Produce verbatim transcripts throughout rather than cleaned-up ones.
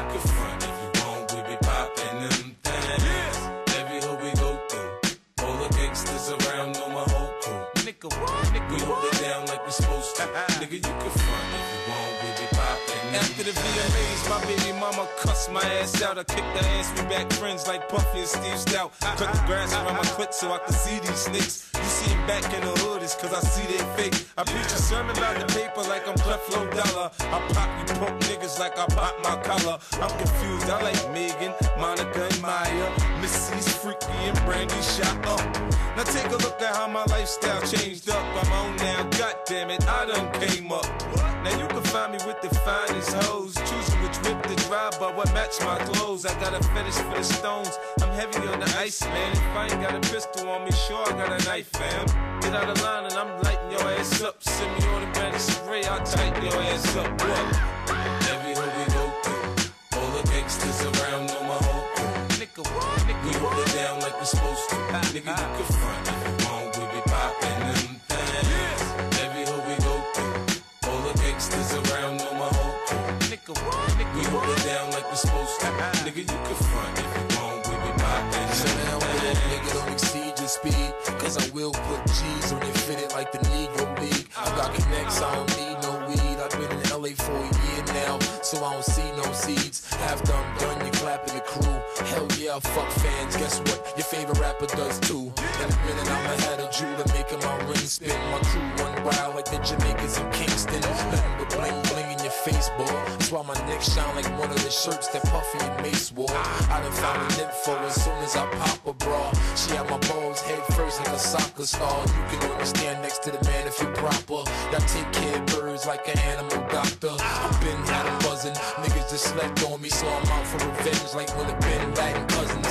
can front if you want, we be poppin' them thangs. Every hood we go through, all the gangsters around know my whole crew. Nigga, what? Nigga, we hold it down like we supposed to. Nigga, you can front if you want, we be poppin'. After the V M As, my baby mama cussed my ass out. I kicked her ass, we back friends like Puffy and Steve Stout. Cut the grass around my foot so I can see these snakes. You see him back in the hood, it's cause I see they fake. I preach a sermon about the paper like I'm Creflo Dollar. I pop you punk niggas like I pop my collar. I'm confused, I like Megan, Monica and Maya, Missy's freaky and Brandy shot up. Now take a look at how my lifestyle changed up. I'm on now, goddammit, I done came up. Now you can find me with the finest hoes, choosing which whip to drive, but what match my clothes. I got a fetish for the stones, I'm heavy on the ice, man. If I ain't got a pistol on me, sure I got a knife, fam. Get out of line and I'm lighting your ass up. Send me automatic spray, I'll tighten your ass up. What? Every hood we go through, all the gangsters around know my whole crew. Nigga, what? Nigga, we hold it down like we supposed to. Nigga, you can front if you want, we be poppin' them things. Every hood we go through, all the gangsters around know my whole crew. Nigga, what? Nigga, we hold it down like we supposed to. Nigga, you can front if you want, we be poppin' them things. Nigga, don't exceed your speed, cause I will put G's on it, fit it like the Negro League. I got connects, I don't need no weed. I've been in L A for a year now, so I don't see no seeds. After I'm done, you clapping the crew. Hell yeah, I fuck fans, guess what? Your favorite rapper does too. In a minute, I'ma have a jeweler making my ring spin. My crew run wild like the Jamaicans in Kingston. Nothing but bling bling in your face, boy. That's why my neck shine like one of the shirts that Puffy and Mace wore. I done found an info as soon as I pop a bra. She had my balls head first like a soccer star. You can only stand next to the man if you're proper. Y'all take care of birds like an animal doctor. I've been had a buzzin', niggas just slept on me, so I'm out for revenge like when the Ben Laden cousins.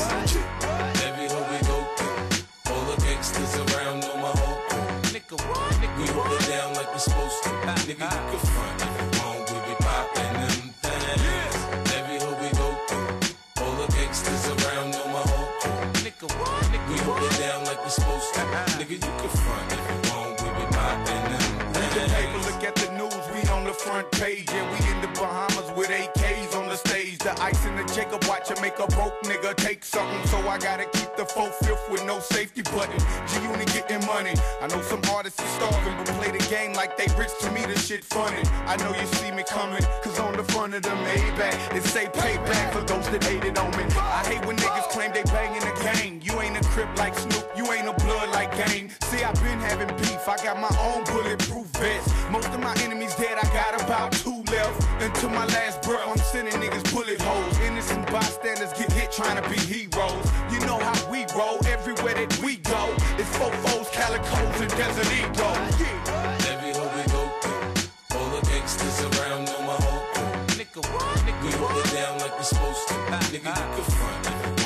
Every hood we go through, all the gangsters around know my whole crew. Nigga, what? Nigga, we hold it down like we supposed to. Nigga, you can front if you want, we be poppin' them things. Every hood we go through, all the gangsters around know my whole crew. Nigga, what? Nigga, we hold it down like we supposed to. Nigga, you can front if you want, we be poppin' them things. Hey, look at the news, we on the front page. Yeah, we in the Bahamas with A Ks on the stage. The ice in the Jacob watch it make a broke nigga take something. So I gotta keep the four-fifth with no safety button. G-Unit getting money. I know some artists are starving, but play the game like they rich. To me, this shit funny. I know you see me coming, cause on the front of the Maybach it say payback for those that hated on me. I hate when niggas claim they bangin' the gang. You ain't a crip like Snoop, you ain't a blood like Game. See, I been having beef, I got my own bulletproof vest. Most of my enemies dead, I got about two left. Until my last breath, I'm sending niggas bullet holes. Innocent bystanders get hit trying to be heroes. You know how we roll, everywhere that we go. It's fofos, calicos, and Desert Eagles. Yeah. Every hood we go through, all the gangsters around know my whole crew. Nigga, what? Nigga, we hold it down like we supposed to. Nigga, you can front if you